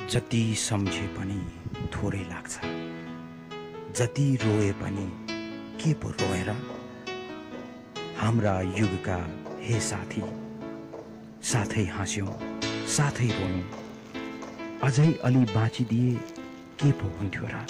जति सम्झे पनि थोरै लाग्छ, जति रोए पनि के पो रोएर। हाम्रा युगका हे साथी, साथै हाँस्यौं साथै रोयौं, अझै अलि बाँचिदिए के पो हुन्थ्यो र।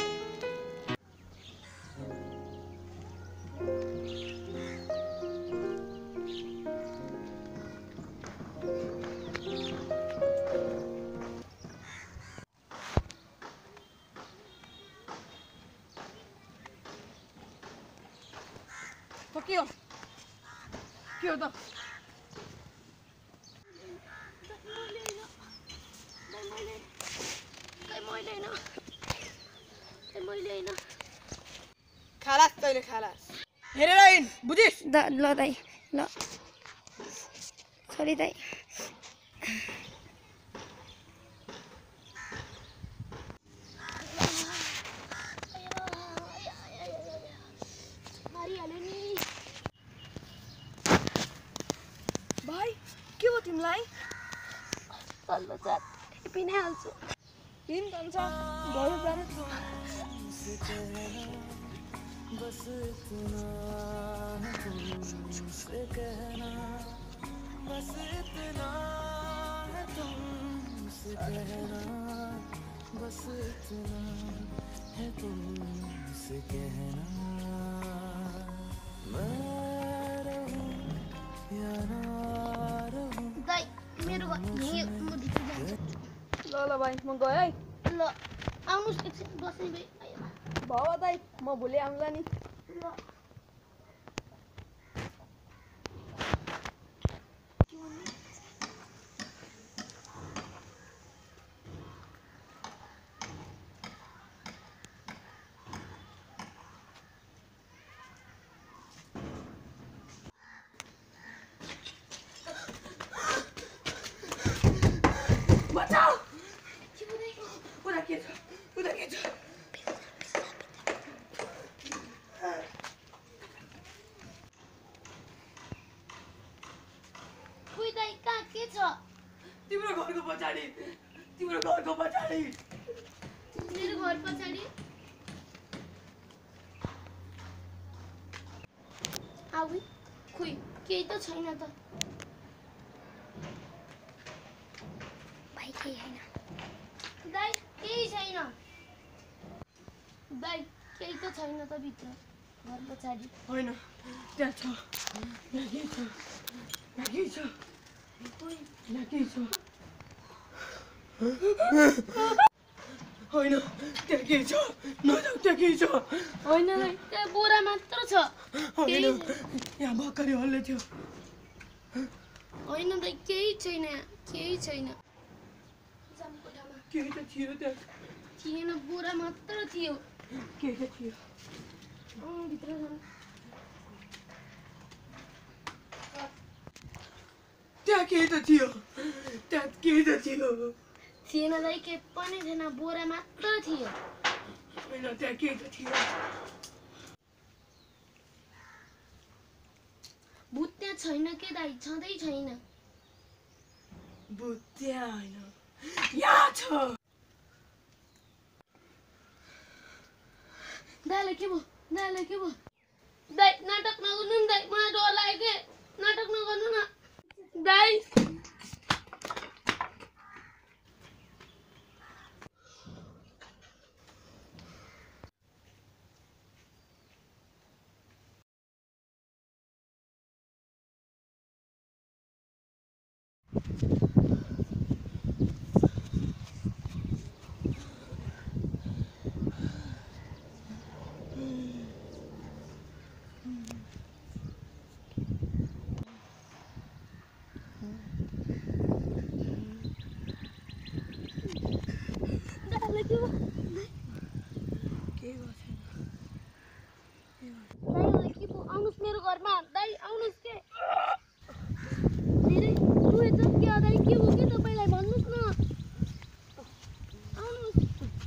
के हो त? खालास तैँले खालास। हेरेर हिँड, बुझिस्? ल दाइ, ल सरी दाइ। भाइ के हो तिमीलाई? तल्लो जात पिनाइहाल्छु। हिँड भन्छ घर जानु। बस इतना है तुमसे कहना, बस इतना है तुमसे कहना, बस इतना है तुमसे कहना। मैं रहूं या ना रहूं। दाइ मेरो घर यहीँ, म भित्र जान्छु। ल भाइ म गएँ है। ल आउनुहोस् एकछिन बस्ने भाइ। भावा दाइ म भोलि आउँला नि। ल बचाऊ! उता के छ? उता के छ? उही दाइ कहाँ के छ? तिम्रो घरको पछाडि, तिम्रो घरको पछाडि। मेरो घर पछाडि? आऊ खोइ केही त छैन त। भाइ केही छैन। दाइ केही छैन। दाइ केही त छैन त भित्र घर पछाडि। होइन त्यहाँ छ, यहाँ केही छ, यहाँ केही छ, यहाँ केही छ। होइन त्यहाँ केही छ, नजाऊ त्यहाँ केही छ। होइन दाइ त्यहाँ बोरा मात्र छ। होइन यहाँ भर्खरै हल्ले थियो। होइन दाइ केही छैन, केही छैन। केही त थियो त्यहाँ। थिएन, बोरा मात्र थियो। केही त थियो। भित्र जानु। त्यहाँ केही त थियो, त्यहाँ केही त थियो। थिएन दाइ केही पनि थिएन, बोरा मात्र थियो। होइन त्यहाँ केही त थियो। भूत त्यहाँ छैन के दाइ, छँदै छैन। भूत त्यहाँ होइन, यहाँ छ। दाइलाई के भयो? दाइलाई के भयो? दाइ नाटक नगर्नु नि दाइ, मलाई डर लाग्यो के। नाटक नगर्नु न दाइ। आउनुहोस् मेरो घरमा दाइ, आउनुहोस् के। धेरै रोएछ क्या दाइ, के हो के तपाईँलाई भन्नुहोस् न। आउनुहोस्।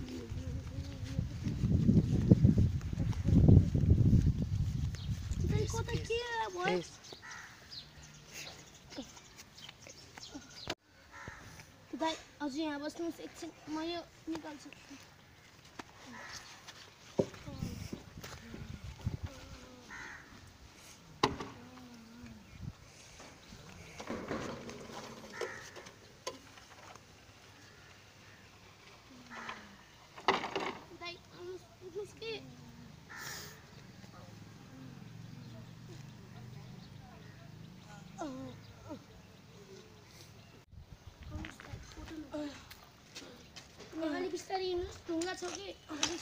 दाइ कता के भयो? दाइ अझै यहाँ बस्नुहोस् एकछिन म यो निकाल्छु दाइ आउनुहोस् कि अगाडि बिस्तारै हिँड्नुहोस् ढुङ्गा छ कि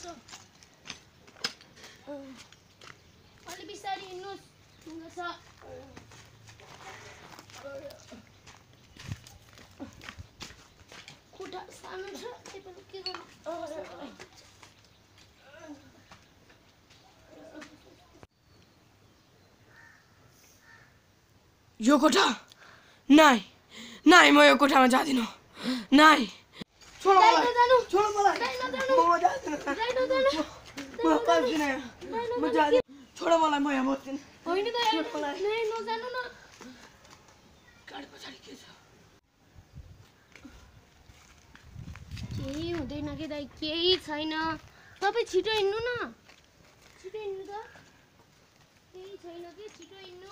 अलि बिस्तारै हिँड्नुहोस् ढुङ्गा छ खुट्टा सानो छ त्यही पनि के गर्नु यो कोठा नाइ नाइ म यो कोठामा जादिन नाइ छोड मलाई छोड मलाई म जादिन म पर्दिन म जादिन छोड मलाई म यहाँ बस्दिन होइन दाइ नजानु न गाडी पछाडि के छ केही हुँदैन कि दाइ केही छैन तपाईँ छिटो हिँड्नु न छिटो हिँड्नु त केही छैन कि छिटो हिँड्नु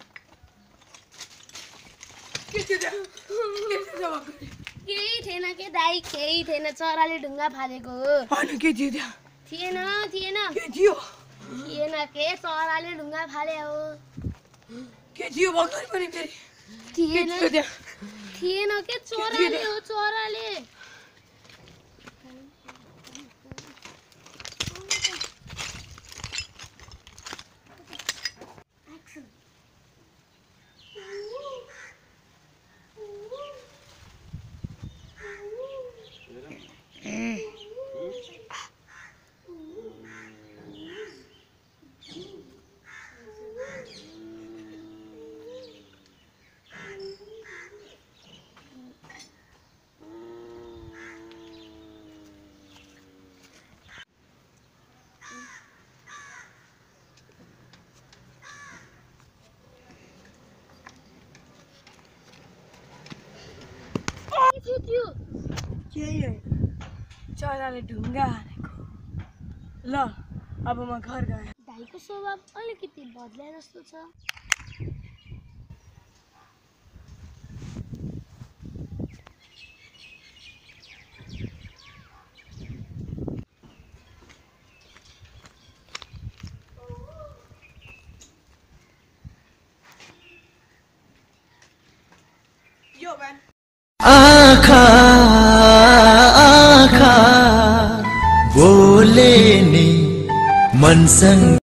केही थिएन के दाइ केही थिएन चराले ढुङ्गा फालेको हो होइन के थियो त्यहाँ थिएन थिएन के थियो थिएन के चराले ढुङ्गा फाले हो के थियो भर्खर पनि फेरि थिएन के थियो त्यहाँ थिएन के चराले हो चराले त्यो केही होइन चराले ढुङ्गा हानेको ल अब म घर गएँ दाइको स्वभाव अलिकति बदले जस्तो छ यो भ्यान आँखा आँखा बोले नि मनसँग